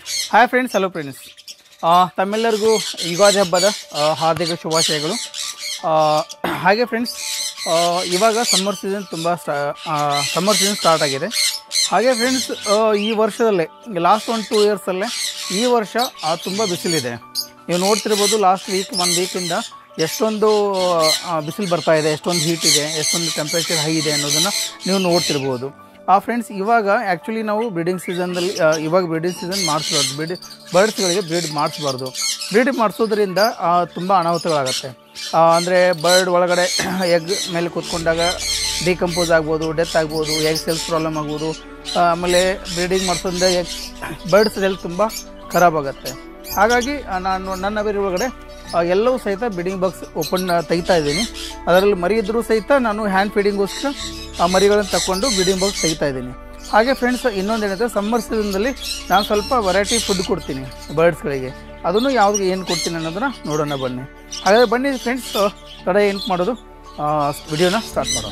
Hi friends, hello friends. ತಮ್ಮೆಲ್ಲರಿಗೂ ಯುಗಾದಿ ಹಬ್ಬದ ಹಾರ್ದಿಕ ಶುಭಾಶಯಗಳು. ಹಾಗೆ ಫ್ರೆಂಡ್ಸ್, ಇವಾಗ ಸಮ್ಮರ್ ಸೀಸನ್ ಸ್ಟಾರ್ಟ್ ಆಗಿದೆ. ಹಾಗೆ ಫ್ರೆಂಡ್ಸ್, ಈ ವರ್ಷದಲ್ಲೇ ಲಾಸ್ಟ್ 1-2 ಇಯರ್ಸಲ್ಲೇ ಈ ವರ್ಷ ತುಂಬ ಬಿಸಿಲಿದೆ. ನೀವು ನೋಡ್ತಿರ್ಬೋದು, ಲಾಸ್ಟ್ ಒನ್ ವೀಕಿಂದ ಎಷ್ಟೊಂದು ಬಿಸಿಲು ಬರ್ತಾ ಇದೆ, ಎಷ್ಟೊಂದು ಹೀಟ್ ಇದೆ, ಎಷ್ಟೊಂದು ಟೆಂಪ್ರೇಚರ್ ಹೈ ಇದೆ ಅನ್ನೋದನ್ನು ನೀವು ನೋಡ್ತಿರ್ಬೋದು. ಫ್ರೆಂಡ್ಸ್, ಇವಾಗ ಆ್ಯಕ್ಚುಲಿ ನಾವು ಬ್ರೀಡಿಂಗ್ ಸೀಸನ್ನಲ್ಲಿ ಬ್ರೀಡಿಂಗ್ ಸೀಸನ್ ಮಾಡಿಸ್ಬಾರ್ದು. ಬರ್ಡ್ಸ್ಗಳಿಗೆ ಬ್ರೀಡ್ ಮಾಡಿಸ್ಬಾರ್ದು. ಬ್ರೀಡ್ ಮಾಡಿಸೋದ್ರಿಂದ ತುಂಬ ಅನಾಹುತಗಳಾಗುತ್ತೆ. ಅಂದರೆ ಬರ್ಡ್ ಒಳಗಡೆ ಎಗ್ ಮೇಲೆ ಕೂತ್ಕೊಂಡಾಗ ಡಿಕಂಪೋಸ್ ಆಗ್ಬೋದು, ಡೆತ್ ಆಗ್ಬೋದು, ಎಗ್ ಸೆಲ್ಸ್ ಪ್ರಾಬ್ಲಮ್ ಆಗ್ಬೋದು. ಆಮೇಲೆ ಬ್ರೀಡಿಂಗ್ ಮಾಡಿಸೋದ್ರಿಂದ ಬರ್ಡ್ಸ್ ಹೆಲ್ತ್ ತುಂಬ ಖರಾಬ್ ಆಗುತ್ತೆ. ಹಾಗಾಗಿ ನಾನು ನನ್ನ ಅವೇರಿ ಒಳಗಡೆ ಎಲ್ಲವೂ ಸಹಿತ ಬ್ರೀಡಿಂಗ್ ಬಾಕ್ಸ್ ತೆಗಿತಾ ಇದ್ದೀನಿ. ಅದರಲ್ಲಿ ಮರಿ ಇದ್ದರೂ ಸಹಿತ ನಾನು ಹ್ಯಾಂಡ್ ಫೀಡಿಂಗೋಸ್ಕರ ಆ ಮರಿಗಳನ್ನು ತಗೊಂಡು ಬ್ರೀಡಿಂಗ್ ಬಾಕ್ಸ್ ತೆಗಿತಾ ಇದ್ದೀನಿ. ಹಾಗೆ ಫ್ರೆಂಡ್ಸ್, ಇನ್ನೊಂದೇನಿದೆ, ಸಮ್ಮರ್ ಸೀಸನ್ನಲ್ಲಿ ನಾನು ಸ್ವಲ್ಪ ವೆರೈಟಿ ಫುಡ್ ಕೊಡ್ತೀನಿ ಬರ್ಡ್ಸ್ಗಳಿಗೆ. ಅದನ್ನು ಯಾವ್ದು ಏನು ಕೊಡ್ತೀನಿ ಅನ್ನೋದನ್ನು ನೋಡೋಣ ಬನ್ನಿ. ಹಾಗಾದರೆ ಬನ್ನಿ ಫ್ರೆಂಡ್ಸ್, ತಡೆ ಏನು ಮಾಡೋದು, ವಿಡಿಯೋನ ಸ್ಟಾರ್ಟ್ ಮಾಡೋಣ.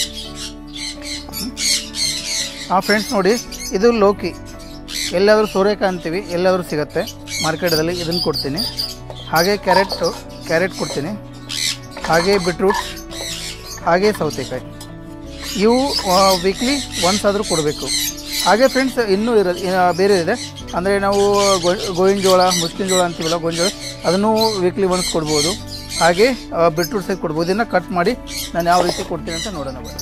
ಫ್ರೆಂಡ್ಸ್ ನೋಡಿ, ಇದು ಲೋಕಿ. ಎಲ್ಲಾದರೂ ಸೋರೆಕಾಯಿ ಅಂತೀವಿ, ಎಲ್ಲಾದರೂ ಸಿಗುತ್ತೆ ಮಾರ್ಕೆಟಲ್ಲಿ. ಇದನ್ನು ಕೊಡ್ತೀನಿ. ಹಾಗೆ ಕ್ಯಾರೆಟ್ ಕೊಡ್ತೀನಿ. ಹಾಗೆ ಬೀಟ್ರೂಟ್, ಹಾಗೆ ಸೌತೆಕಾಯಿ. ಇವು ವೀಕ್ಲಿ ಒನ್ಸ್ ಆದರೂ ಕೊಡಬೇಕು. ಹಾಗೆ ಫ್ರೆಂಡ್ಸ್, ಇನ್ನೂ ಬೇರೆ ಇದೆ. ಅಂದರೆ ನಾವು ಗೋವಿನ ಜೋಳ, ಮುಸ್ಲಿಂ ಜೋಳ ಅಂತೀವಲ್ಲ, ಗೋವಿನ ಜೋಳ, ಅದನ್ನು ವೀಕ್ಲಿ ಒನ್ಸ್ ಕೊಡ್ಬೋದು. ಹಾಗೆ ಬೀಟ್ರೂಟ್ ಸಹ ಕೊಡ್ಬೋದು. ಇದನ್ನು ಕಟ್ ಮಾಡಿ ನಾನು ಯಾವ ರೀತಿ ಕೊಡ್ತೀನಿ ಅಂತ ನೋಡೋಣ ಬನ್ನಿ.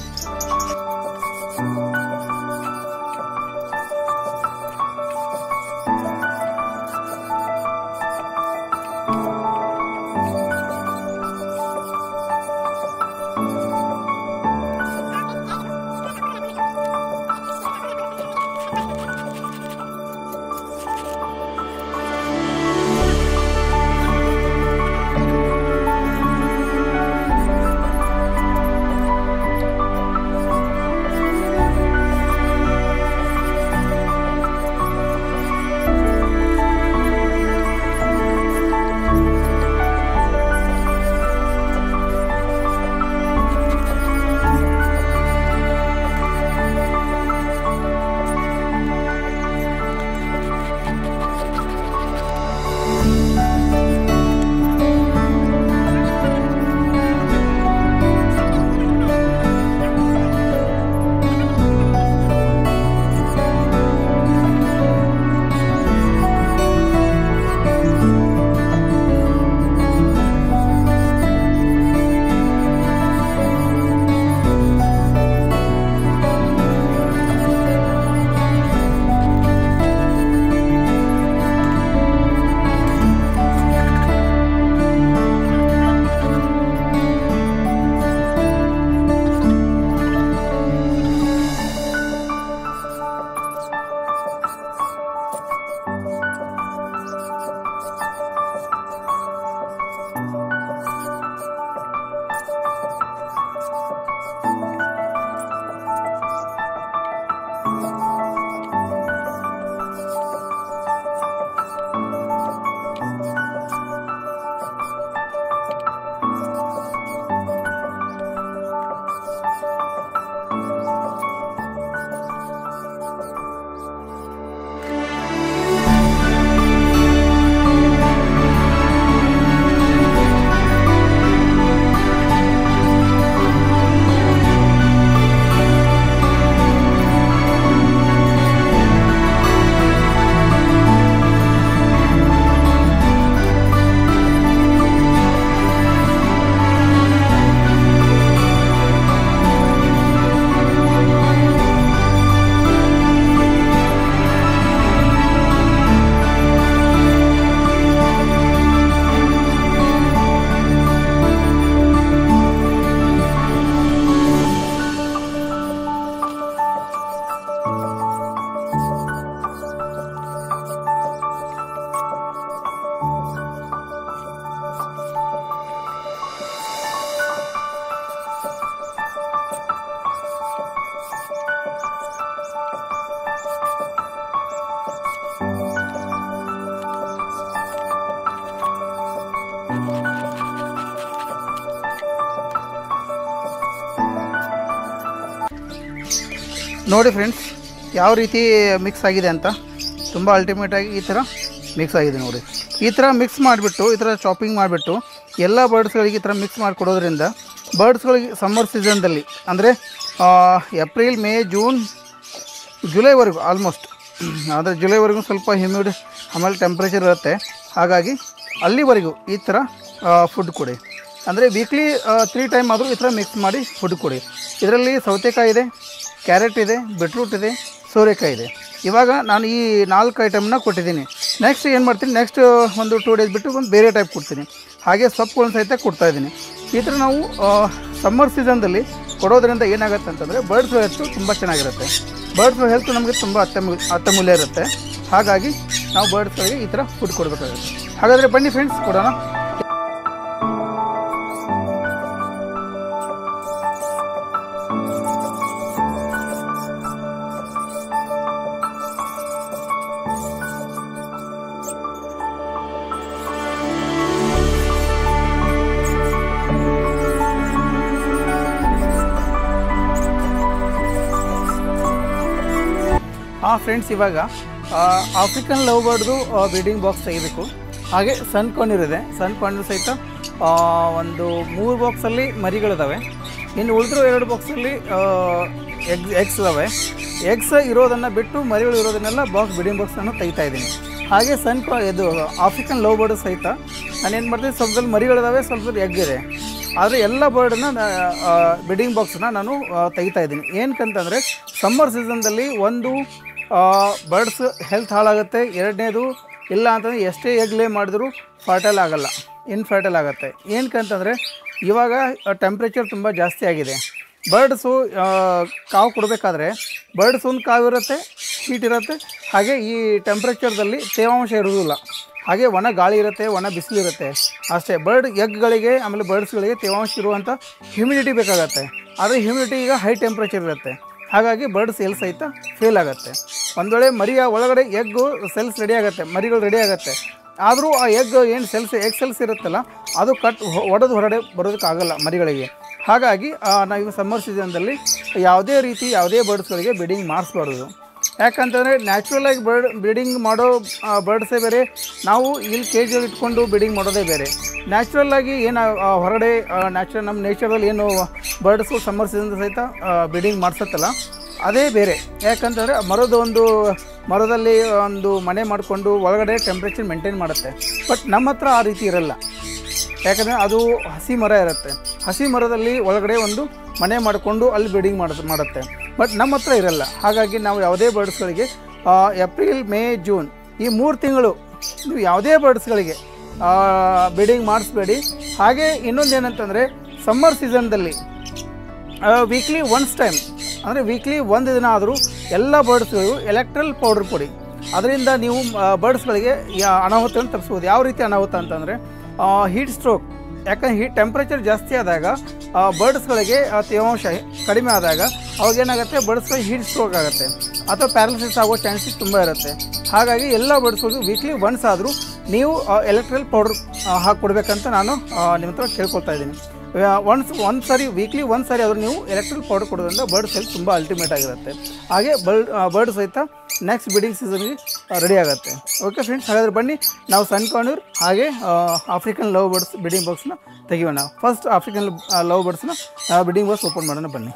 ನೋಡಿ ಫ್ರೆಂಡ್ಸ್, ಯಾವ ರೀತಿ ಮಿಕ್ಸ್ ಆಗಿದೆ ಅಂತ. ತುಂಬ ಅಲ್ಟಿಮೇಟಾಗಿ ಈ ಥರ ಮಿಕ್ಸ್ ಆಗಿದೆ ನೋಡಿ. ಈ ಥರ ಮಿಕ್ಸ್ ಮಾಡಿಬಿಟ್ಟು ಈ ಥರ ಚಾಪಿಂಗ್ ಮಾಡಿಬಿಟ್ಟು ಎಲ್ಲ ಬರ್ಡ್ಸ್ಗಳಿಗೆ ಈ ಥರ ಮಿಕ್ಸ್ ಮಾಡಿಕೊಡೋದ್ರಿಂದ ಬರ್ಡ್ಸ್ಗಳಿಗೆ ಸಮ್ಮರ್ ಸೀಸನ್ದಲ್ಲಿ ಅಂದರೆ ಏಪ್ರಿಲ್ ಮೇ ಜೂನ್ ಜುಲೈವರೆಗೂ ಆಲ್ಮೋಸ್ಟ್, ಆದರೆ ಜುಲೈವರೆಗೂ ಸ್ವಲ್ಪ ಹ್ಯೂಮಿಡ್ ಆಮೇಲೆ ಟೆಂಪ್ರೇಚರ್ ಇರುತ್ತೆ. ಹಾಗಾಗಿ ಅಲ್ಲಿವರೆಗೂ ಈ ಥರ ಫುಡ್ ಕೊಡಿ. ಅಂದರೆ ವೀಕ್ಲಿ 3 ಟೈಮ್ ಆದರೂ ಈ ಥರ ಮಿಕ್ಸ್ ಮಾಡಿ ಫುಡ್ ಕೊಡಿ. ಇದರಲ್ಲಿ ಸೌತೆಕಾಯಿ ಇದೆ, ಕ್ಯಾರೆಟ್ ಇದೆ, ಬೀಟ್ರೂಟ್ ಇದೆ, ಸೋರೆಕಾಯಿ ಇದೆ. ಇವಾಗ ನಾನು ಈ 4 ಐಟಮ್ನ ಕೊಟ್ಟಿದ್ದೀನಿ. ನೆಕ್ಸ್ಟ್ ಏನು ಮಾಡ್ತೀನಿ, ನೆಕ್ಸ್ಟ್ ಒಂದು 2 ಡೇಸ್ ಬಿಟ್ಟು ಒಂದು ಬೇರೆ ಟೈಪ್ ಕೊಡ್ತೀನಿ. ಹಾಗೆ ಸೊಪ್ಪುಗಳನ್ನು ಸಹಿತ ಕೊಡ್ತಾಯಿದ್ದೀನಿ. ಈ ಥರ ನಾವು ಸಮ್ಮರ್ ಸೀಸನ್ದಲ್ಲಿ ಕೊಡೋದ್ರಿಂದ ಏನಾಗುತ್ತೆ ಅಂತಂದರೆ ಬರ್ಡ್ಸ್ ಹೆಲ್ತು ತುಂಬ ಚೆನ್ನಾಗಿರುತ್ತೆ. ಬರ್ಡ್ಸ್ ಹೆಲ್ತ್ ನಮಗೆ ತುಂಬ ಅತ್ಯಮೂಲ್ಯ ಇರುತ್ತೆ. ಹಾಗಾಗಿ ನಾವು ಬರ್ಡ್ಸ್ಗಳಿಗೆ ಈ ಥರ ಫುಡ್ ಕೊಡಬೇಕಾಗುತ್ತೆ. ಹಾಗಾದರೆ ಬನ್ನಿ ಫ್ರೆಂಡ್ಸ್, ಕೊಡೋಣ. ಫ್ರೆಂಡ್ಸ್, ಇವಾಗ ಆಫ್ರಿಕನ್ ಲವ್ ಬರ್ಡ್ದು ಬ್ರೀಡಿಂಗ್ ಬಾಕ್ಸ್ ತೆಗಿಬೇಕು. ಹಾಗೆ ಸನ್ ಕಾರ್ನರ್ ಇದೆ. ಸನ್ ಕಾರ್ನರ್ ಸಹಿತ ಒಂದು 3 ಬಾಕ್ಸಲ್ಲಿ ಮರಿಗಳಿದ್ದಾವೆ. ಇನ್ನು ಉಳಿದಿರೋ 2 ಬಾಕ್ಸಲ್ಲಿ ಎಗ್ಸ್ ಇದ್ದಾವೆ. ಎಗ್ಸ್ ಇರೋದನ್ನು ಬಿಟ್ಟು ಮರಿಗಳು ಇರೋದನ್ನೆಲ್ಲ ಬ್ರೀಡಿಂಗ್ ಬಾಕ್ಸನ್ನು ತೆಗಿತಾ ಇದ್ದೀನಿ. ಹಾಗೆ ಇದು ಆಫ್ರಿಕನ್ ಲವ್ ಬರ್ಡ್ ಸಹಿತ ನಾನೇನು ಮಾಡ್ತೀನಿ, ಸ್ವಲ್ಪದಲ್ಲಿ ಮರಿಗಳಿದ್ದಾವೆ, ಸ್ವಲ್ಪದಲ್ಲಿ ಎಗ್ ಇದೆ. ಆದರೆ ಎಲ್ಲ ಬರ್ಡನ್ನ ಬ್ರೀಡಿಂಗ್ ಬಾಕ್ಸನ್ನ ನಾನು ತೆಗಿತಾ ಇದ್ದೀನಿ. ಏನಕ್ಕಂತಂದರೆ ಸಮ್ಮರ್ ಸೀಸನ್ದಲ್ಲಿ ಒಂದು ಬರ್ಡ್ಸ್ ಹೆಲ್ತ್ ಹಾಳಾಗುತ್ತೆ. ಎರಡನೇದು ಇಲ್ಲ ಅಂತಂದರೆ ಎಷ್ಟೇ ಎಗ್ ಲೇ ಮಾಡಿದ್ರೂ ಫರ್ಟೈಲ್ ಆಗೋಲ್ಲ, ಇನ್ಫರ್ಟೈಲ್ ಆಗುತ್ತೆ. ಏನಕ್ಕಂತಂದರೆ ಇವಾಗ ಟೆಂಪ್ರೇಚರ್ ತುಂಬ ಜಾಸ್ತಿ ಆಗಿದೆ. ಬರ್ಡ್ಸು ಕಾವು ಕೊಡಬೇಕಾದ್ರೆ ಬರ್ಡ್ಸ್ ಒಂದು ಕಾವಿರುತ್ತೆ, ಹೀಟ್ ಇರುತ್ತೆ. ಹಾಗೆ ಈ ಟೆಂಪ್ರೇಚರ್ದಲ್ಲಿ ತೇವಾಂಶ ಇರೋದಿಲ್ಲ. ಹಾಗೆ ಒಣ ಗಾಳಿ ಇರುತ್ತೆ, ಒಣ ಬಿಸಿಲಿರುತ್ತೆ ಅಷ್ಟೇ. ಎಗ್ಗಳಿಗೆ ಆಮೇಲೆ ಬರ್ಡ್ಸ್ಗಳಿಗೆ ತೇವಾಂಶ ಇರುವಂಥ ಹ್ಯೂಮಿಡಿಟಿ ಬೇಕಾಗತ್ತೆ. ಆದರೆ ಹ್ಯೂಮಿಡಿಟಿ ಈಗ ಹೈ ಟೆಂಪ್ರೇಚರ್ ಇರುತ್ತೆ. ಹಾಗಾಗಿ ಬರ್ಡ್ಸ್ ಎಲ್ ಸಹಿತ ಫೇಲ್ ಆಗುತ್ತೆ. ಒಂದು ವೇಳೆ ಮರಿಯ ಒಳಗಡೆ ಎಗ್ಗು ಸೆಲ್ಸ್ ರೆಡಿ ಆಗುತ್ತೆ, ಮರಿಗಳು ರೆಡಿ ಆಗುತ್ತೆ. ಆದರೂ ಆ ಎಗ್ ಏನು ಎಗ್ ಸೆಲ್ಸ್ ಇರುತ್ತಲ್ಲ, ಅದು ಒಡೆದು ಹೊರಗಡೆ ಬರೋದಕ್ಕಾಗಲ್ಲ ಮರಿಗಳಿಗೆ. ಹಾಗಾಗಿ ನಾವು ಸಮ್ಮರ್ ಸೀಸನ್ದಲ್ಲಿ ಯಾವುದೇ ಬರ್ಡ್ಸ್ಗಳಿಗೆ ಬ್ರೀಡಿಂಗ್ ಮಾಡಿಸ್ಬಾರ್ದು. ಯಾಕಂತಂದರೆ ನ್ಯಾಚುರಲಾಗಿ ಬ್ರೀಡಿಂಗ್ ಮಾಡೋ ಬರ್ಡ್ಸೇ ಬೇರೆ, ನಾವು ಇಲ್ಲಿ ಕೇಜಲ್ಲಿ ಇಟ್ಕೊಂಡು ಬ್ರೀಡಿಂಗ್ ಮಾಡೋದೇ ಬೇರೆ. ನ್ಯಾಚುರಲ್ಲಾಗಿ ಏನು ಹೊರಗಡೆ ನಮ್ಮ ನೇಚರಲ್ಲಿ ಏನು ಬರ್ಡ್ಸು ಸಮ್ಮರ್ ಸೀಸನ್ ಸಹಿತ ಬ್ರೀಡಿಂಗ್ ಮಾಡಿಸುತ್ತಲ್ಲ, ಅದೇ ಬೇರೆ. ಯಾಕಂತಂದರೆ ಮರದಲ್ಲಿ ಒಂದು ಮನೆ ಮಾಡಿಕೊಂಡು ಒಳಗಡೆ ಟೆಂಪ್ರೇಚರ್ ಮೇಂಟೈನ್ ಮಾಡುತ್ತೆ. ಬಟ್ ನಮ್ಮ ಹತ್ರ ಆ ರೀತಿ ಇರಲ್ಲ. ಯಾಕಂದರೆ ಅದು ಹಸಿ ಮರ ಇರುತ್ತೆ. ಹಸಿ ಮರದಲ್ಲಿ ಒಳಗಡೆ ಒಂದು ಮನೆ ಮಾಡಿಕೊಂಡು ಅಲ್ಲಿ ಬ್ರೀಡಿಂಗ್ ಮಾಡುತ್ತೆ. ಬಟ್ ನಮ್ಮ ಹತ್ರ ಇರಲ್ಲ. ಹಾಗಾಗಿ ನಾವು ಯಾವುದೇ ಬರ್ಡ್ಸ್ಗಳಿಗೆ ಏಪ್ರಿಲ್ ಮೇ ಜೂನ್ ಈ 3 ತಿಂಗಳು ನೀವು ಯಾವುದೇ ಬರ್ಡ್ಸ್ಗಳಿಗೆ ಬ್ರೀಡಿಂಗ್ ಮಾಡಿಸ್ಬೇಡಿ. ಹಾಗೆ ಇನ್ನೊಂದು ಏನಂತಂದರೆ ಸಮ್ಮರ್ ಸೀಸನ್ದಲ್ಲಿ ವೀಕ್ಲಿ ಒನ್ಸ್ ಟೈಮ್, ಅಂದರೆ ವೀಕ್ಲಿ 1 ದಿನ ಆದರೂ ಎಲ್ಲ ಬರ್ಡ್ಸ್ಗಳಿಗೂ ಎಲೆಕ್ಟ್ರಲ್ ಪೌಡರ್ ಕೊಡಿ. ಅದರಿಂದ ನೀವು ಬರ್ಡ್ಸ್ಗಳಿಗೆ ಅನಾಹುತವನ್ನು ತಪ್ಪಿಸ್ಬೋದು. ಯಾವ ರೀತಿ ಅನಾಹುತ ಅಂತಂದರೆ ಹೀಟ್ ಸ್ಟ್ರೋಕ್. ಯಾಕಂದರೆ ಟೆಂಪ್ರೇಚರ್ ಜಾಸ್ತಿ ಆದಾಗ ಬರ್ಡ್ಸ್ಗಳಿಗೆ ತೇವಾಂಶ ಕಡಿಮೆ ಆದಾಗ ಅವಾಗೇನಾಗುತ್ತೆ, ಬರ್ಡ್ಸ್ಗಳಿಗೆ ಹೀಟ್ ಸ್ಟ್ರೋಕ್ ಆಗುತ್ತೆ ಅಥವಾ ಪ್ಯಾರಲಿಸಿಸ್ ಆಗೋ ಚಾನ್ಸಸ್ ತುಂಬ ಇರುತ್ತೆ. ಹಾಗಾಗಿ ಎಲ್ಲ ಬರ್ಡ್ಸ್ಗಳಿಗೂ ವೀಕ್ಲಿ ಒನ್ಸ್ ಆದರೂ ನೀವು ಎಲೆಕ್ಟ್ರಲ್ ಪೌಡರ್ ಹಾಕಿಕೊಡ್ಬೇಕಂತ ನಾನು ನಿಮ್ಮ ಹತ್ರ ಕೇಳ್ಕೊಳ್ತಾ ಇದ್ದೀನಿ. ವೀಕ್ಲಿ ಒಂದು ಸಾರಿ ಆದರೂ ನೀವು ಎಲೆಕ್ಟ್ರಲ್ ಪೌಡರ್ ಕೊಡೋದ್ರಿಂದ ಬರ್ಡ್ಸ್ ಹೆಲ್ತ್ ತುಂಬ ಅಲ್ಟಿಮೇಟ್ ಆಗಿರುತ್ತೆ. ಹಾಗೆ ಬರ್ಡ್ ಸಹಿತ ನೆಕ್ಸ್ಟ್ ಬ್ರೀಡಿಂಗ್ ಸೀಸನ್ಗೆ ರೆಡಿ ಆಗುತ್ತೆ. ಓಕೆ ಫ್ರೆಂಡ್ಸ್, ಹಾಗಾದರೆ ಬನ್ನಿ ನಾವು ಸನ್ ಕಾರ್ನರ್ ಹಾಗೆ ಆಫ್ರಿಕನ್ ಲವ್ ಬರ್ಡ್ಸ್ ಬ್ರೀಡಿಂಗ್ ಬಾಕ್ಸ್ನ ತೆಗಿಯೋಣ. ಫಸ್ಟ್ ಆಫ್ರಿಕನ್ ಲವ್ ಬರ್ಡ್ಸ್ನ ಬ್ರೀಡಿಂಗ್ ಬಾಕ್ಸ್ ಓಪನ್ ಮಾಡೋಣ ಬನ್ನಿ.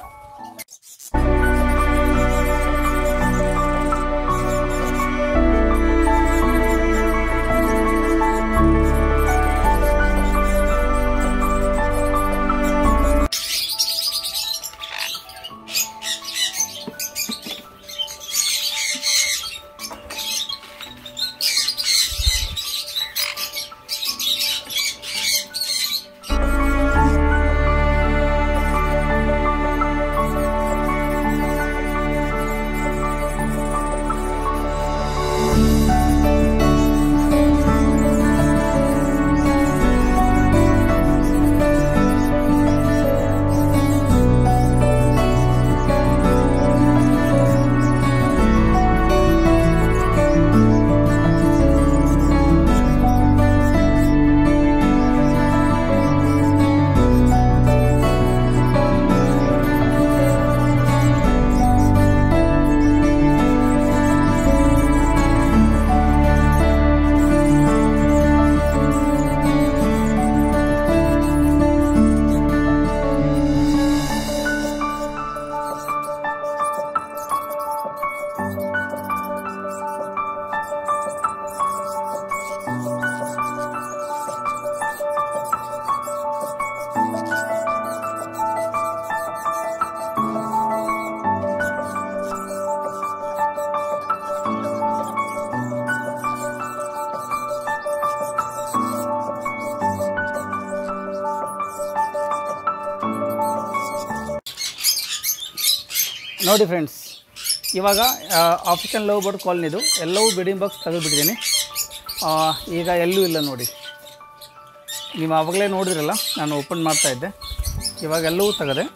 ನೋಡಿ ಫ್ರೆಂಡ್ಸ್, ಇವಾಗ ಆಫ್ರಿಕನ್ ಲವ್ ಬರ್ಡ್ ಕಾಲನಿದು ಎಲ್ಲವೂ ಬ್ರೀಡಿಂಗ್ ಬಾಕ್ಸ್ ತೆಗೆದುಬಿಟ್ಟಿದ್ದೀನಿ. ಈಗ ಎಲ್ಲೂ ಇಲ್ಲ ನೋಡಿ. ನೀವು ಆವಾಗಲೇ ನೋಡಿದ್ರಲ್ಲ, ನಾನು ಓಪನ್ ಮಾಡ್ತಾಯಿದ್ದೆ. ಇವಾಗ ಎಲ್ಲವೂ ತೆಗೆದೆ.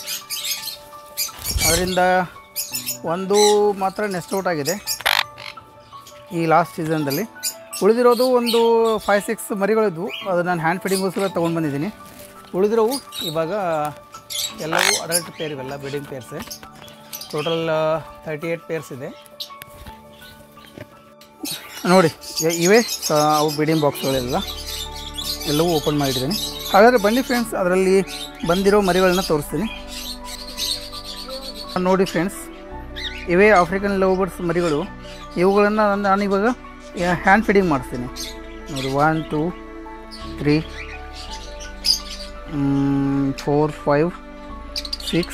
ಅದರಿಂದ ಒಂದು ಮಾತ್ರ ನೆಸ್ಟ್ ಔಟ್ ಆಗಿದೆ ಈ ಲಾಸ್ಟ್ ಸೀಸನ್ದಲ್ಲಿ. ಉಳಿದಿರೋದು ಒಂದು 5-6 ಮರಿಗಳಿದ್ವು. ಅದು ನಾನು ಹ್ಯಾಂಡ್ ಫೀಡಿಂಗೋಸ್ಕರ ತೊಗೊಂಡು ಬಂದಿದ್ದೀನಿ. ಉಳಿದಿರೋವು ಇವಾಗ ಎಲ್ಲವೂ ಅಡಲ್ಟ್ ಪೇರ್, ಇವೆಲ್ಲ ಬ್ರೀಡಿಂಗ್ ಪೇರ್ಸೇ. ಟೋಟಲ್ 38 ಪೇರ್ಸ್ ಇದೆ ನೋಡಿ. ಇವೇ ಅವು ಬ್ರೀಡಿಂಗ್ ಬಾಕ್ಸ್ಗಳೆಲ್ಲ ಎಲ್ಲವೂ ಓಪನ್ ಮಾಡಿದ್ದೀನಿ. ಹಾಗಾದರೆ ಬನ್ನಿ ಫ್ರೆಂಡ್ಸ್, ಅದರಲ್ಲಿ ಬಂದಿರೋ ಮರಿಗಳನ್ನ ತೋರಿಸ್ತೀನಿ ನೋಡಿ. ಫ್ರೆಂಡ್ಸ್, ಇವೇ ಆಫ್ರಿಕನ್ ಲವ್ ಬರ್ಡ್ಸ್ ಮರಿಗಳು. ಇವುಗಳನ್ನು ನಾನಿವಾಗ ಹ್ಯಾಂಡ್ ಫೀಡಿಂಗ್ ಮಾಡಿಸ್ತೀನಿ ನೋಡಿ. 1 2 3 4 5 6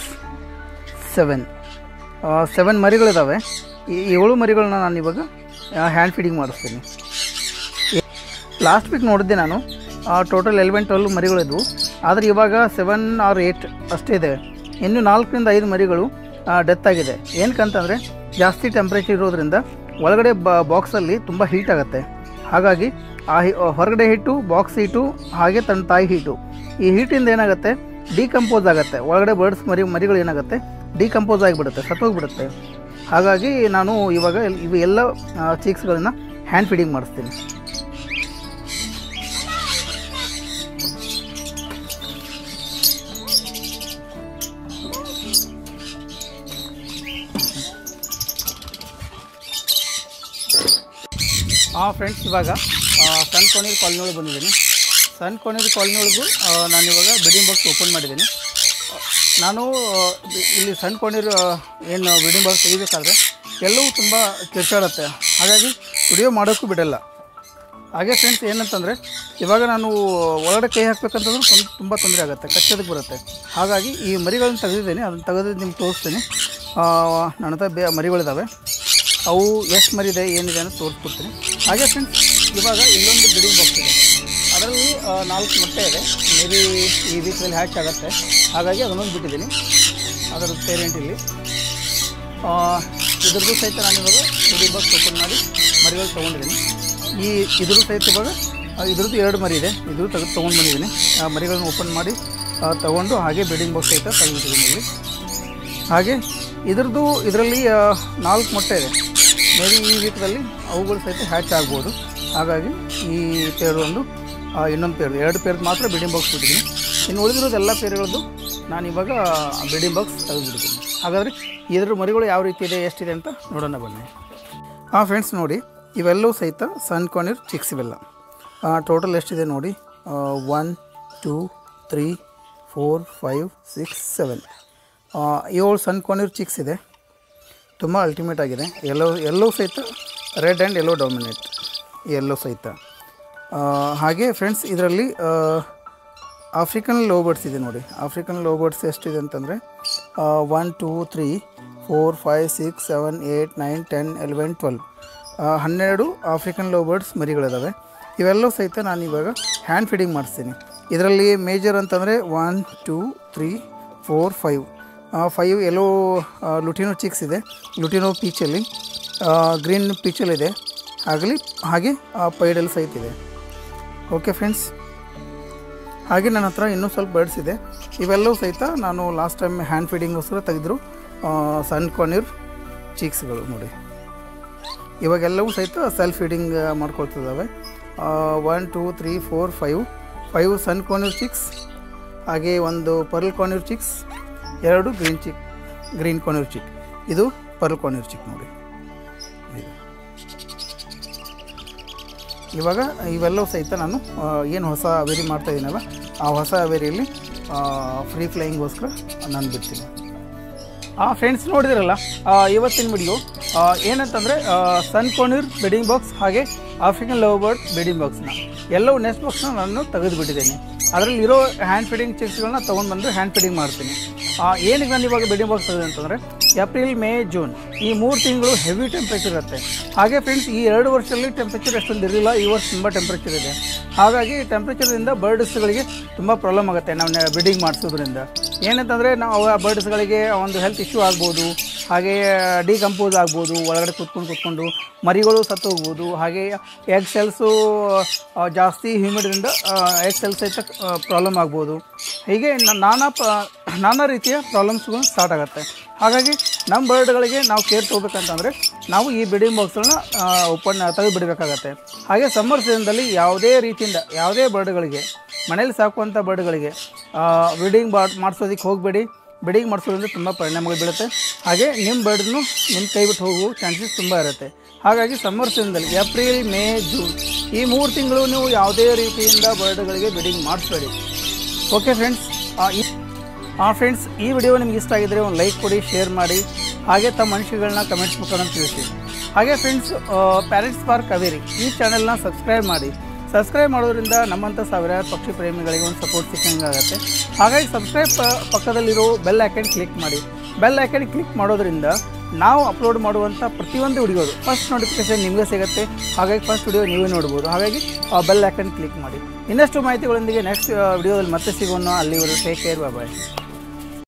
7 ಮರಿಗಳಿದ್ದಾವೆ. ಈ 7 ಮರಿಗಳನ್ನ ನಾನಿವಾಗ ಹ್ಯಾಂಡ್ ಫೀಡಿಂಗ್ ಮಾಡಿಸ್ತೀನಿ. ಲಾಸ್ಟ್ ವೀಕ್ ನೋಡಿದ್ದೆ ನಾನು, ಟೋಟಲ್ 11-12 ಮರಿಗಳಿದ್ವು. ಆದರೆ ಇವಾಗ 7 or 8 ಅಷ್ಟೇ ಇದೆ. ಇನ್ನು 4 5 ಮರಿಗಳು ಡೆತ್ ಆಗಿದೆ. ಏನಕ್ಕಂತಂದರೆ ಜಾಸ್ತಿ ಟೆಂಪ್ರೇಚರ್ ಇರೋದ್ರಿಂದ ಒಳಗಡೆ ಬಾಕ್ಸಲ್ಲಿ ತುಂಬ ಹೀಟ್ ಆಗುತ್ತೆ. ಹಾಗಾಗಿ ಆ ಹೊರಗಡೆ ಹೀಟು, ಬಾಕ್ಸ್ ಹೀಟು, ಹಾಗೆ ತನ್ನ ತಾಯಿ ಹೀಟು, ಈ ಹೀಟಿಂದ ಏನಾಗುತ್ತೆ, ಡಿಕಂಪೋಸ್ ಆಗುತ್ತೆ. ಒಳಗಡೆ ಬರ್ಡ್ಸ್ ಮರಿಗಳು ಏನಾಗುತ್ತೆ, ಡಿಕಂಪೋಸ್ ಆಗಿಬಿಡುತ್ತೆ, ಸತ್ತೋಗಿಬಿಡುತ್ತೆ. ಹಾಗಾಗಿ ನಾನು ಇವಾಗ ಇವು ಎಲ್ಲ ಚೀಕ್ಸ್ಗಳನ್ನ ಹ್ಯಾಂಡ್ ಫೀಡಿಂಗ್ ಮಾಡಿಸ್ತೀನಿ. ಫ್ರೆಂಡ್ಸ್, ಇವಾಗ ಸಣ್ಣ ಕೋಣೀರ್ ಕಾಲನಿಯೊಳಗೆ ಬಂದಿದ್ದೀನಿ. ಸಣ್ಣ ಕೋಣೀರ್ ಕಾಲನಿಯೊಳಗೂ ನಾನಿವಾಗ ಬ್ರೀಡಿಂಗ್ ಬಾಕ್ಸ್ ಓಪನ್ ಮಾಡಿದ್ದೀನಿ. ನಾನು ಇಲ್ಲಿ ಸಣ್ಣ ಕೋಣೀರ್ ಏನು ಬ್ರೀಡಿಂಗ್ ಬಾಕ್ಸ್ ತೆಗಿಬೇಕಾದ್ರೆ ಎಲ್ಲವೂ ತುಂಬ ಕಿರ್ಚಾಡುತ್ತೆ. ಹಾಗಾಗಿ ವಿಡಿಯೋ ಮಾಡೋಕ್ಕೂ ಬಿಡಲ್ಲ. ಹಾಗೆ ಫ್ರೆಂಡ್ಸ್, ಏನಂತಂದರೆ ಇವಾಗ ನಾನು ಒಳಗಡೆ ಕೈ ಹಾಕಬೇಕಂತಂದ್ರೂ ತುಂಬ ತೊಂದರೆ ಆಗುತ್ತೆ, ಕಚ್ಚೋದಕ್ಕೆ ಬರುತ್ತೆ. ಹಾಗಾಗಿ ಈ ಮರಿಗಳನ್ನ ತೆಗೆದಿದ್ದೀನಿ. ಅದನ್ನು ತೆಗೆದು ನಿಮ್ಗೆ ತೋರಿಸ್ತೀನಿ. ನನ್ನ ಹತ್ರ ಮರಿಗಳಿದ್ದಾವೆ. ಅವು ಎಷ್ಟು ಮರಿದೆ ಏನಿದೆ ಅಂತ ತೋರಿಸ್ಕೊಡ್ತೀನಿ. ಹಾಗೆ ಫ್ರೆಂಡ್ಸ್, ಇವಾಗ ಇಲ್ಲೊಂದು ಬ್ರೀಡಿಂಗ್ ಬಾಕ್ಸ್ ಇದೆ. ಅದರಲ್ಲಿ 4 ಮೊಟ್ಟೆ ಇದೆ. ಮೇ ಬಿ ಈ ವೀಕಲ್ಲಿ ಹ್ಯಾಚ್ ಆಗುತ್ತೆ. ಹಾಗಾಗಿ ಅದನ್ನೊಂದು ಬಿಟ್ಟಿದ್ದೀನಿ. ಅದರದ್ದು ಪೇರೆಂಟ್ ಇಲ್ಲಿ. ಇದ್ರದ್ದು ಸಹಿತ ನಾನಿವಾಗ ಬ್ರೀಡಿಂಗ್ ಬಾಕ್ಸ್ ಓಪನ್ ಮಾಡಿ ಮರಿಗಳು ತೊಗೊಂಡಿದ್ದೀನಿ. ಇದ್ರದ್ದು ಸಹಿತ ಇವಾಗ ಇದ್ರದ್ದು 2 ಮರಿ ಇದೆ. ಇದು ತೊಗೊಂಡು ಬಂದಿದ್ದೀನಿ. ಆ ಮರಿಗಳನ್ನ ಓಪನ್ ಮಾಡಿ ತೊಗೊಂಡು ಹಾಗೆ ಬ್ರೀಡಿಂಗ್ ಬಾಕ್ಸ್ ಸಹಿತ ತೆಗೆದಿದ್ದೀನಿ ಇಲ್ಲಿ. ಹಾಗೆ ಇದರಲ್ಲಿ 4 ಮೊಟ್ಟೆ ಇದೆ. ಮೇ ಬಿ ಈ ವೀಕಲ್ಲಿ ಅವುಗಳು ಸಹಿತ ಹ್ಯಾಚ್ ಆಗ್ಬೋದು. ಹಾಗಾಗಿ ಈ ಪೇರು ಇನ್ನೊಂದು ಪೇರು, 2 ಪೇರ್ದು ಮಾತ್ರ ಬ್ರೀಡಿಂಗ್ ಬಾಕ್ಸ್ ಬಿಟ್ಟಿದ್ದೀನಿ. ಇನ್ನು ಉಳಿದಿರೋದು ಎಲ್ಲ ಪೇರುಗಳದ್ದು ನಾನು ಇವಾಗ ಬ್ರೀಡಿಂಗ್ ಬಾಕ್ಸ್ ತೆಗೆದುಬಿಟ್ಟಿದ್ದೀನಿ. ಹಾಗಾದರೆ ಇದರ ಮರಿಗಳು ಯಾವ ರೀತಿ ಇದೆ, ಎಷ್ಟಿದೆ ಅಂತ ನೋಡೋಣ ಬನ್ನಿ. ಫ್ರೆಂಡ್ಸ್, ನೋಡಿ, ಇವೆಲ್ಲವೂ ಸಹಿತ ಸಣ್ಣ ಕೋಣೀರ್ ಚಿಕ್ಸ್. ಇವೆಲ್ಲ ಟೋಟಲ್ ಎಷ್ಟಿದೆ ನೋಡಿ. 1 2 3 4 5 6 7 7 ಸಣ್ಣ ಕೋಣೀರ್ ಚಿಕ್ಸ್ ಇದೆ. ತುಂಬ ಅಲ್ಟಿಮೇಟ್ ಆಗಿದೆ. ಎಲ್ಲೋ ಸಹಿತ red and yellow dominate, yellow ಸಹಿತ. ಹಾಗೆ ಫ್ರೆಂಡ್ಸ್, ಇದರಲ್ಲಿ ಆಫ್ರಿಕನ್ ಲವ್ ಬರ್ಡ್ಸ್ ಇದೆ ನೋಡಿ. ಆಫ್ರಿಕನ್ ಲವ್ ಬರ್ಡ್ಸ್ ಎಷ್ಟಿದೆ ಅಂತಂದರೆ 1 2 3 4 5 6 7 8 9 10 11 12 12 ಆಫ್ರಿಕನ್ ಲವ್ ಬರ್ಡ್ಸ್ ಮರಿಗಳಿದ್ದಾವೆ. ಇವೆಲ್ಲವೂ ಸಹಿತ ನಾನು ಇವಾಗ ಹ್ಯಾಂಡ್ ಫೀಡಿಂಗ್ ಮಾಡಿಸ್ತೀನಿ. ಇದರಲ್ಲಿ ಮೇಜರ್ ಅಂತಂದರೆ 1 2 3 4 5 ಎಲ್ಲೋ ಲುಟಿನೋ ಚಿಕ್ಸ್ ಇದೆ. ಲುಟಿನೋ ಪೀಚಲ್ಲಿ, ಗ್ರೀನ್ ಪೀಚಲ್ಲಿದೆ. ಹಾಗೆ ಪೈಡಲ್ ಸಹಿತ ಇದೆ. ಓಕೆ ಫ್ರೆಂಡ್ಸ್, ಹಾಗೆ ನನ್ನ ಹತ್ರ ಇನ್ನೂ ಸ್ವಲ್ಪ ಬರ್ಡ್ಸ್ ಇದೆ. ಇವೆಲ್ಲವೂ ಸಹಿತ ನಾನು ಲಾಸ್ಟ್ ಟೈಮ್ ಹ್ಯಾಂಡ್ ಫೀಡಿಂಗೋಸ್ಕರ ತೆಗೆದ್ರು ಸಣ್ಣ ಕೋಣೀರ್ ಚಿಕ್ಸ್ಗಳು ನೋಡಿ. ಇವಾಗೆಲ್ಲವೂ ಸಹಿತ ಸೆಲ್ಫ್ ಫೀಡಿಂಗ್ ಮಾಡ್ಕೊಳ್ತಿದ್ದಾವೆ. 1 2 3 4 5 ಸಣ್ಣ ಕೋಣೀರ್ ಚಿಕ್ಸ್, ಹಾಗೆ ಒಂದು pearl conure chicks, 2 green conure chick. ಇದು ಪರ್ಲ್ ಕೋಣೀರ್ ಚಿಕ್ ನೋಡಿ. ಇವಾಗ ಇವೆಲ್ಲವೂ ಸಹಿತ ನಾನು ಏನು ಹೊಸ ಅವೇರಿ ಮಾಡ್ತಾಯಿದ್ದೀನಲ್ಲ, ಆ ಹೊಸ ಅವೇರಿಯಲ್ಲಿ ಫ್ರೀ ಫ್ಲೈಯಿಂಗೋಸ್ಕರ ನಾನು ಬಿಡ್ತೀನಿ. ಫ್ರೆಂಡ್ಸ್, ನೋಡಿದಿರಲ್ಲ ಇವತ್ತಿನ ವಿಡಿಯೋ ಏನಂತಂದರೆ ಸಣ್ಣ ಕೋಣೀರ್ ಬ್ರೀಡಿಂಗ್ ಬಾಕ್ಸ್ ಹಾಗೆ ಆಫ್ರಿಕನ್ ಲವ್ ಬರ್ಡ್ ಬ್ರೀಡಿಂಗ್ ಬಾಕ್ಸ್ನ ಎಲ್ಲವೂ ನೆಕ್ಸ್ಟ್ ಬಾಕ್ಸ್ನ ನಾನು ತೆಗೆದುಬಿಟ್ಟಿದ್ದೇನೆ. ಅದರಲ್ಲಿ ಇರೋ ಹ್ಯಾಂಡ್ ಫೀಡಿಂಗ್ ಚಿಕ್ಸ್ಗಳನ್ನ ತೊಗೊಂಡು ಬಂದು ಹ್ಯಾಂಡ್ ಫೀಡಿಂಗ್ ಮಾಡ್ತೀನಿ. ಏನಕ್ಕೆ ನಾನು ಇವಾಗ ಬ್ರೀಡಿಂಗ್ ಬಾಕ್ಸ್ ತೆಗೆದೆ ಅಂತಂದರೆ ಏಪ್ರಿಲ್ ಮೇ ಜೂನ್ ಈ 3 ತಿಂಗಳು ಹೆವಿ ಟೆಂಪ್ರೇಚರ್ ಇರುತ್ತೆ. ಹಾಗೆ ಫ್ರೆಂಡ್ಸ್, ಈ 2 ವರ್ಷದಲ್ಲಿ ಟೆಂಪ್ರೇಚರ್ ಅಷ್ಟೊಂದು ಇರಲಿಲ್ಲ. ಈ ವರ್ಷ ತುಂಬ ಟೆಂಪ್ರೇಚರ್ ಇದೆ. ಹಾಗಾಗಿ ಟೆಂಪ್ರೇಚರಿಂದ ಬರ್ಡ್ಸ್ಗಳಿಗೆ ತುಂಬ ಪ್ರಾಬ್ಲಮ್ ಆಗುತ್ತೆ ನಾವು ಬ್ರೀಡಿಂಗ್ ಮಾಡಿಸೋದ್ರಿಂದ. ಏನಂತಂದರೆ ನಾವು ಆ ಬರ್ಡ್ಸ್ಗಳಿಗೆ ಒಂದು ಹೆಲ್ತ್ ಇಶ್ಯೂ ಆಗ್ಬೋದು, ಹಾಗೆ ಡಿಕಂಪೋಸ್ ಆಗ್ಬೋದು, ಒಳಗಡೆ ಕೂತ್ಕೊಂಡು ಮರಿಗಳು ಸತ್ತು ಹೋಗ್ಬೋದು, ಹಾಗೆ ಎಗ್ ಸೆಲ್ಸು ಜಾಸ್ತಿ ಹ್ಯೂಮಿಡ್ರಿಂದ ಎಗ್ ಸೆಲ್ಸ್ ಸಹಿತ ಪ್ರಾಬ್ಲಮ್ ಆಗ್ಬೋದು. ಹೀಗೆ ನಾನಾ ರೀತಿಯ ಪ್ರಾಬ್ಲಮ್ಸ್ಗಳು ಸ್ಟಾರ್ಟ್ ಆಗುತ್ತೆ. ಹಾಗಾಗಿ ನಮ್ಮ ಬರ್ಡ್ಗಳಿಗೆ ನಾವು ಕೇರ್ ತೊಗೋಬೇಕಂತಂದರೆ ನಾವು ಈ ಬ್ರೀಡಿಂಗ್ ಬಾಕ್ಸ್ಗಳನ್ನ ತೆಗೆದುಬಿಡಬೇಕಾಗತ್ತೆ. ಹಾಗೆ ಸಮ್ಮರ್ ಸೀಸನ್ದಲ್ಲಿ ಯಾವುದೇ ರೀತಿಯಿಂದ ಯಾವುದೇ ಬರ್ಡ್ಗಳಿಗೆ, ಮನೇಲಿ ಸಾಕುವಂಥ ಬರ್ಡ್ಗಳಿಗೆ ಬ್ರೀಡಿಂಗ್ ಮಾಡಿಸೋದಕ್ಕೆ ಹೋಗಬೇಡಿ. ಬ್ರೀಡಿಂಗ್ ಮಾಡಿಸೋದ್ರಿಂದ ತುಂಬ ಪರಿಣಾಮಗಳು ಬೀಳುತ್ತೆ. ಹಾಗೆ ನಿಮ್ಮ ಬರ್ಡ್ನು ನಿಮ್ಮ ಕೈ ಬಿಟ್ಟು ಹೋಗುವ ಚಾನ್ಸಸ್ ತುಂಬ ಇರುತ್ತೆ. ಹಾಗಾಗಿ ಸಮ್ಮರ್ ಸೀಸನ್ದಲ್ಲಿ ಏಪ್ರಿಲ್, ಮೇ, ಜೂನ್ ಈ 3 ತಿಂಗಳು ನೀವು ಯಾವುದೇ ರೀತಿಯಿಂದ ಬರ್ಡ್ಗಳಿಗೆ ಬ್ರೀಡಿಂಗ್ ಮಾಡಿಸ್ಬೇಡಿ. ಓಕೆ ಫ್ರೆಂಡ್ಸ್, ಈ ವಿಡಿಯೋ ನಿಮ್ಗೆ ಇಷ್ಟ ಆಗಿದ್ದರೆ ಒಂದು ಲೈಕ್ ಕೊಡಿ, ಶೇರ್ ಮಾಡಿ, ಹಾಗೆ ತಮ್ಮ ಅನಿಸಿಕೆಗಳನ್ನ ಕಮೆಂಟ್ಸ್ ಮುಖಾಂತರ ತಿಳಿಸಿ. ಹಾಗೆ ಫ್ರೆಂಡ್ಸ್, ಪ್ಯಾರೆಟ್ಸ್ ಪಾರ್ಕ್ ಅವೇರಿ ಈ ಚಾನೆಲ್ನ ಸಬ್ಸ್ಕ್ರೈಬ್ ಮಾಡಿ. ಸಬ್ಸ್ಕ್ರೈಬ್ ಮಾಡೋದ್ರಿಂದ ನಮ್ಮಂಥ ಸಾವಿರಾರು ಪಕ್ಷಿ ಪ್ರೇಮಿಗಳಿಗೆ ಒಂದು ಸಪೋರ್ಟ್ ಸಿಕ್ಕಂಗಾಗುತ್ತೆ. ಹಾಗಾಗಿ ಸಬ್ಸ್ಕ್ರೈಬ್ ಪಕ್ಕದಲ್ಲಿರೋ ಬೆಲ್ ಐಕನ್ ಕ್ಲಿಕ್ ಮಾಡಿ. ಬೆಲ್ ಐಕನ್ ಕ್ಲಿಕ್ ಮಾಡೋದ್ರಿಂದ ನಾವು ಅಪ್ಲೋಡ್ ಮಾಡುವಂಥ ಪ್ರತಿಯೊಂದು ವಿಡಿಯೋದು ಫಸ್ಟ್ ನೋಟಿಫಿಕೇಶನ್ ನಿಮಗೆ ಸಿಗುತ್ತೆ. ಹಾಗಾಗಿ ಫಸ್ಟ್ ವಿಡಿಯೋ ನೀವೇ ನೋಡ್ಬೋದು. ಹಾಗಾಗಿ ಬೆಲ್ ಐಕನ್ ಕ್ಲಿಕ್ ಮಾಡಿ. ಇನ್ನಷ್ಟು ಮಾಹಿತಿಗಳೊಂದಿಗೆ ನೆಕ್ಸ್ಟ್ ವಿಡಿಯೋದಲ್ಲಿ ಮತ್ತೆ ಸಿಗೋಣ. ಅಲ್ಲಿವರೆಗೂ ಟೇಕ್ ಕೇರ್, ಬಾಯ್.